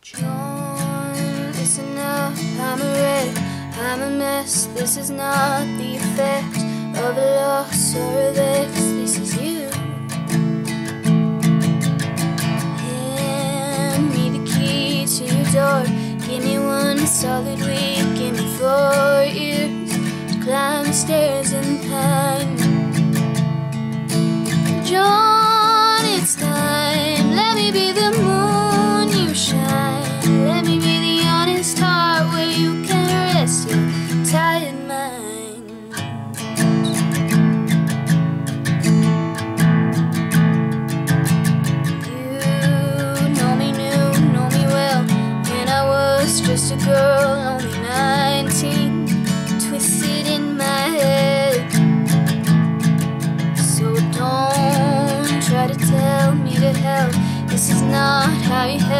John, listen up, I'm a wreck, I'm a mess. This is not the effect of a loss or a vex. This is you. Hand me the key to your door. Give me one solid week. Give me 4 years to climb the stairs and pine. John, it's time. Let me be the moon you shine. Let me be the honest heart where you can rest your tired mind. You know me well, when I was just a girl, only 19, twisted in my head. So don't try to tell me to help. This is not how you help.